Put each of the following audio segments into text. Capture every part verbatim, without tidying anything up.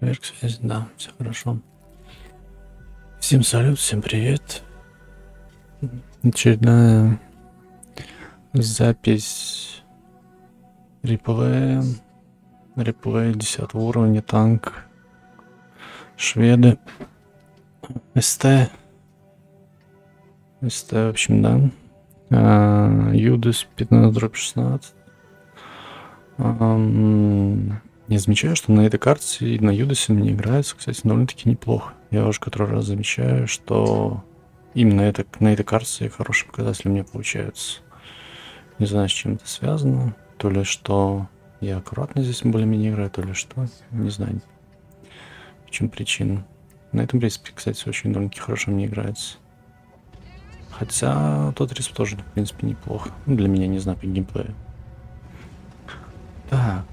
Проверка связи, да, все хорошо. Всем салют, всем привет. Очередная запись реплея. Реплей десятого уровня, танк. Шведы. СТ. СТ, в общем, да. А, Юдис пятнадцать шестнадцать. А, я замечаю, что на этой карте и на Юдисе мне играется, кстати, довольно-таки неплохо. Я уже который раз замечаю, что именно это, на этой карте хорошие показатели у меня получаются. Не знаю, с чем это связано. То ли что я аккуратно здесь более-менее играю, то ли что. Не знаю, в чем причина. На этом респе, кстати, очень довольно-таки хорошо мне играется. Хотя тот респ тоже, в принципе, неплохо. Ну, для меня, не знаю, по геймплею. Так.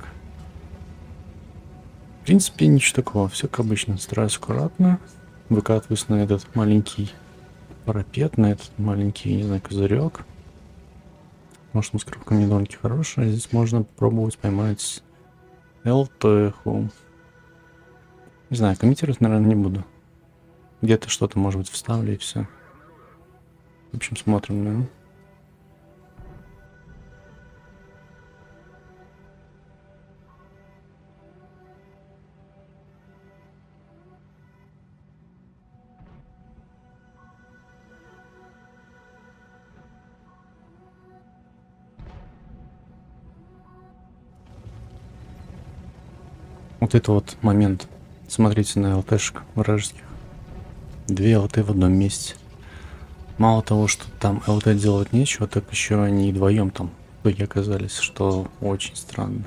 В принципе, ничего такого. Все как обычно. Стараюсь аккуратно. Выкатываюсь на этот маленький парапет, на этот маленький, не знаю, козырек. Может, маскировка не довольно-таки хорошая. Здесь можно попробовать поймать ЛТХу. Не знаю, комментировать, наверное, не буду. Где-то что-то, может быть, вставлю и все. В общем, смотрим, да. Вот это вот момент. Смотрите на ЛТшек вражеских. Две ЛТ в одном месте. Мало того, что там ЛТ делать нечего, так еще они и вдвоем там в итоге оказались, что очень странно.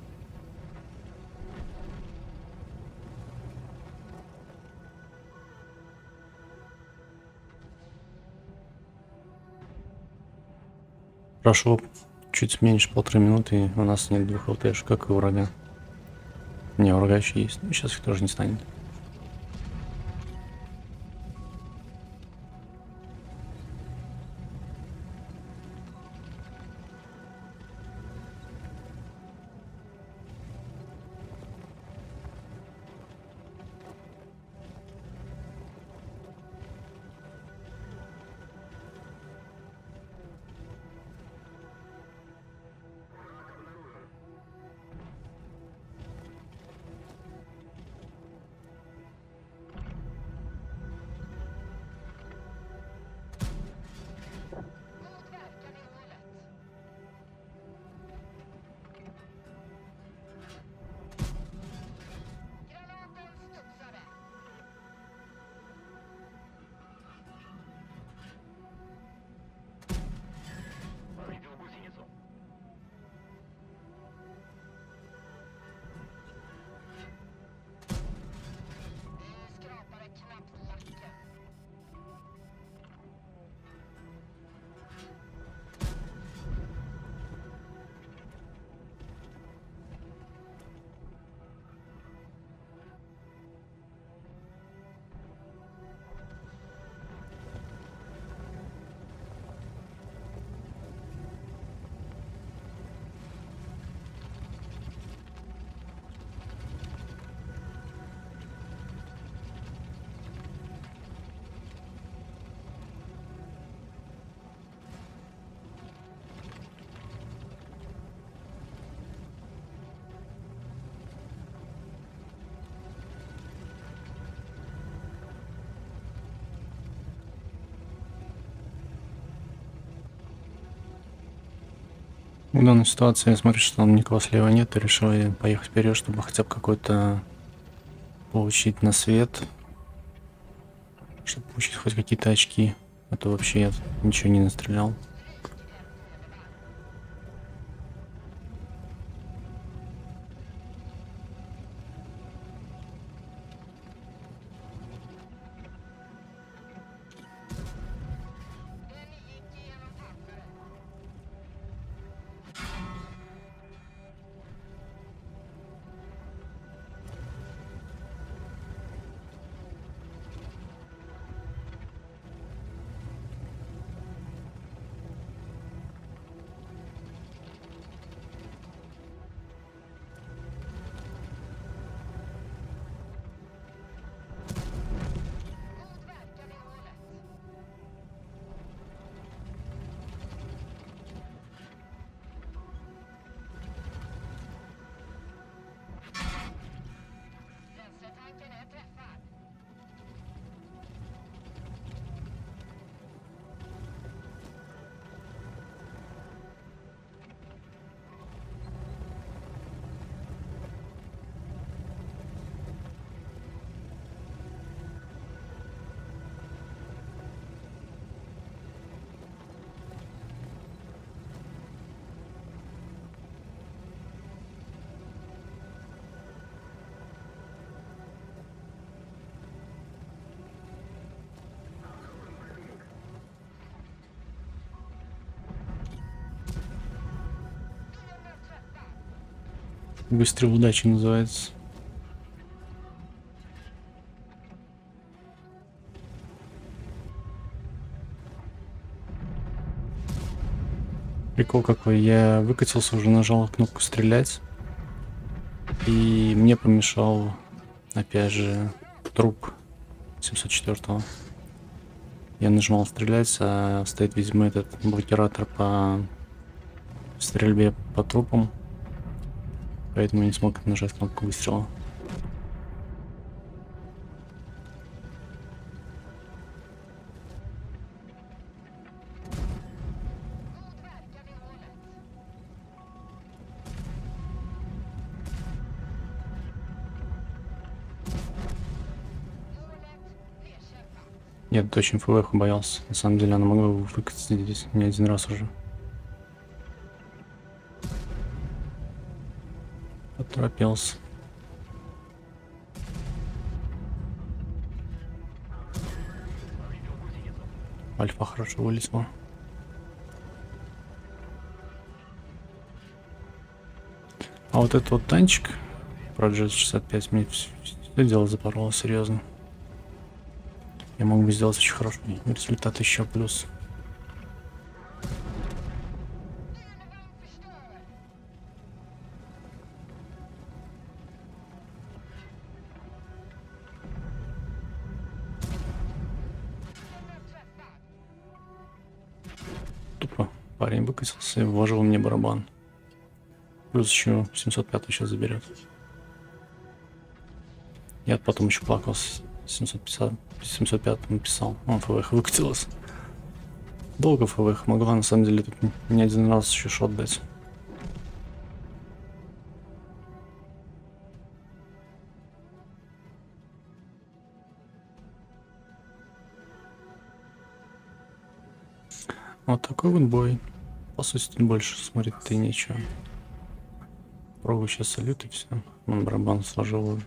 Прошло чуть меньше полторы минуты, и у нас нет двух ЛТшек, как и у врага. Не, у врага еще есть. Но сейчас их тоже не станет. В данной ситуации я смотрю, что там никого слева нет, и решил я поехать вперед, чтобы хотя бы какой-то получить на свет, чтобы получить хоть какие-то очки, а то вообще я ничего не настрелял. Выстрел удачи называется. Прикол какой, я выкатился, уже нажал кнопку стрелять, и мне помешал, опять же, труп семьсот четвёртого. Я нажимал стрелять, а стоит, видимо, этот блокиратор по стрельбе по трупам, поэтому я не смог нажать кнопку выстрела. Нет, очень ФВХ боялся. На самом деле она могла выкатиться здесь не один раз уже. Поторопился. Альфа хорошо вылезла. А вот этот вот танчик Проджет шестьдесят пять мне все дело запороло серьезно. Я мог бы сделать очень хороший результат еще плюс. Тупо парень выкатился и вложил мне барабан. Плюс еще семьсот пять сейчас заберет. Я потом еще плакался. семьсот пятьдесят, семьсот пять написал. Он ФВХ выкатилась. Долго ФВХ могла на самом деле тут не один раз еще шот дать. Вот такой вот бой. По сути, тут больше смотреть-то и нечего. Пробую сейчас салют и все. Он барабан сложил.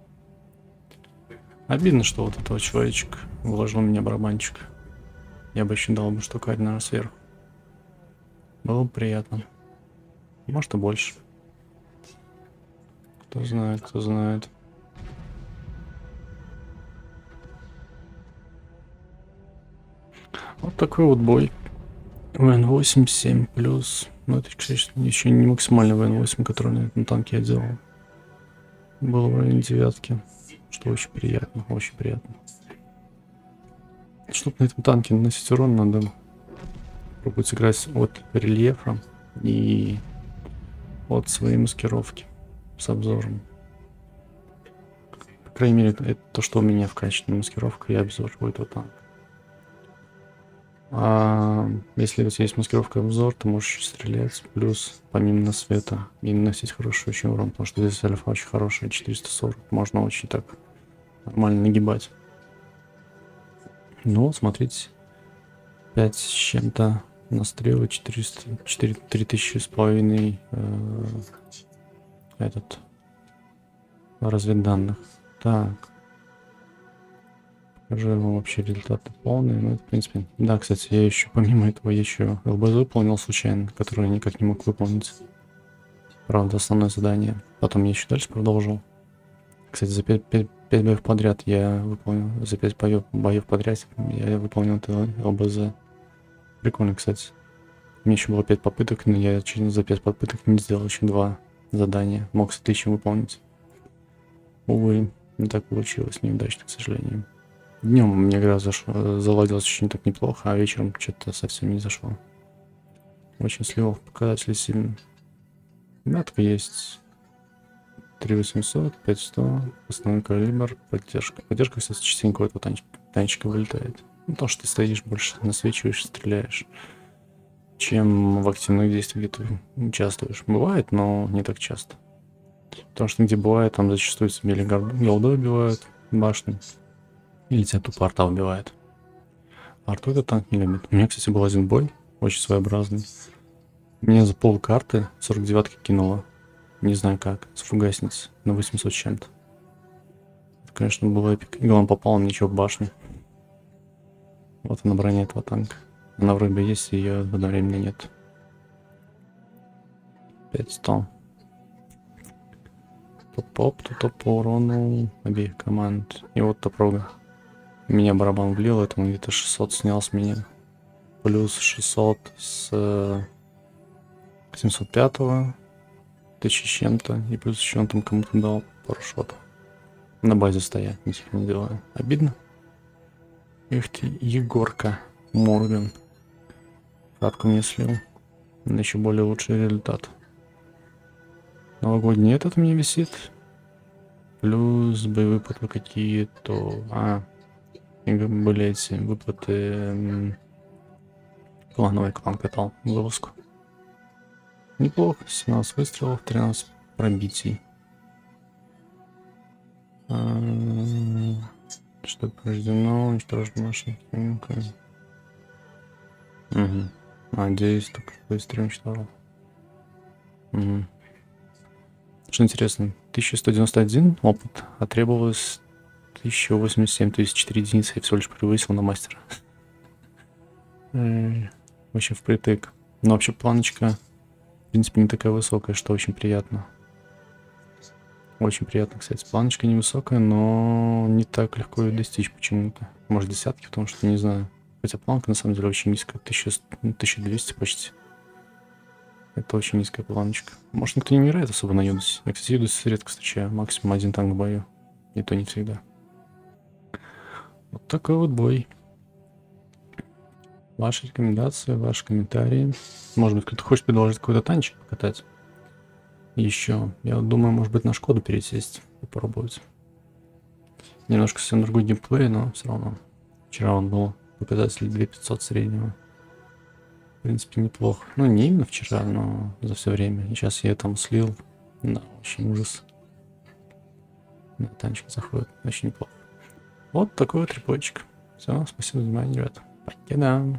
Обидно, что вот этого человечек вложил в меня барабанчик. Я бы еще дал бы штуку один, наверное, сверху. Было бы приятно. Может и больше. Кто знает, кто знает. Вот такой вот бой. ВН восемь семь плюс. Ну это, конечно, еще не максимальный ВН восемь, который на этом танке я делал. Было в районе девятки. Что очень приятно, очень приятно. Чтобы на этом танке наносить урон, надо пробовать играть от рельефа и от своей маскировки с обзором. По крайней мере, это то, что у меня в качестве маскировка и обзор будет вот так. А если у тебя есть маскировка и обзор, ты можешь стрелять плюс помимо света и наносить хороший очень урон, потому что здесь альфа очень хорошая, четыреста сорок, можно очень так нормально нагибать. Ну, смотрите, пять с чем-то настрелы, четыреста, четыре, три тысячи с половиной э, этот разведданных. Так. Покажу вам вообще результаты полные. Ну, это, в принципе... Да, кстати, я еще, помимо этого, я еще ЛБЗ выполнил случайно, который я никак не мог выполнить. Правда, основное задание. Потом я еще дальше продолжил. Кстати, за пять боев подряд я выполнил, за пять боев, боев подряд я выполнил это ЛБЗ. Прикольно, кстати. У меня еще было пять попыток, но я через за пять попыток не сделал еще два задания. Мог с отличием выполнить. Увы, не так получилось, неудачно, к сожалению. Днем у меня игра зашла, заладилась очень так неплохо, а вечером что-то совсем не зашло. Очень сливов показатели сильно. Мятка есть. три восемьсот, пять сто, основной калибр, поддержка. Поддержка, кстати, частенько у этого танчика, танчика вылетает. Ну, то, что ты стоишь больше, насвечиваешь, стреляешь, чем в активных действиях, где ты участвуешь. Бывает, но не так часто. Потому что где бывает, там зачастую себе или голду убивают, башню, или тебя тупо арта убивает. Арту этот танк не любит. У меня, кстати, был один бой, очень своеобразный. Меня за пол карты сорок девятка кинула. Не знаю как, с фугасницы на восемьсот с чем-то. Это, конечно, был эпик. И он попал ничего в башню. Вот она броня этого танка. Она вроде бы есть, ее одновременно нет. пять сто. Топ-топ, то топ по урону обеих команд. И вот топрога. Меня барабан влил, это он где-то шестьсот снял с меня. Плюс шестьсот с семьсот пятого. Тысячи с чем-то. И плюс еще он там кому-то дал пару шотов. На базе стоять, ничего не делаю. Обидно. Эх ты, Егорка Морган. Катку мне слил. На еще более лучший результат. Новогодний этот у меня висит. Плюс боевые выплаты какие-то. А, были эти выплаты. Плановый клан катал вылазку. Неплохо. семнадцать выстрелов, тринадцать пробитий. Что повреждено, уничтожено наша техника. Угу. Надеюсь, только быстрее уничтожил. Угу. Что интересно, тысяча сто девяносто один опыт, а требовалось тысяча восемьдесят семь, то есть четыре единицы я всего лишь превысил на мастера. Очень впритык. Но вообще планочка, в принципе, не такая высокая, что очень приятно. Очень приятно, кстати. Планочка невысокая, но не так легко ее достичь почему-то. Может, десятки, потому что не знаю. Хотя планка на самом деле очень низкая, тысяча двести почти. Это очень низкая планочка. Может, никто не играет особо на Юдосе. Я, кстати, Юдос редко встречаю. Максимум один танк в бою. И то не всегда. Вот такой вот бой. Ваши рекомендации, ваши комментарии. Может быть, кто-то хочет предложить какой-то танчик покатать. Еще. Я думаю, может быть, на Шкоду пересесть. Попробовать. Немножко совсем другой геймплей, но все равно. Вчера он был показатель две тысячи пятьсот среднего. В принципе, неплохо. Ну, не именно вчера, но за все время. И сейчас я там слил. Да, очень ужас. Да, танчик заходит. Очень неплохо. Вот такой вот репойчик. Все, спасибо за внимание, ребята. Покеда.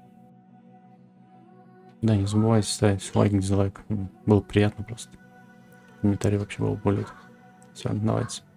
Да, не забывайте ставить лайк, дизлайк. Было приятно просто. Комментарий вообще был более. Все, давайте.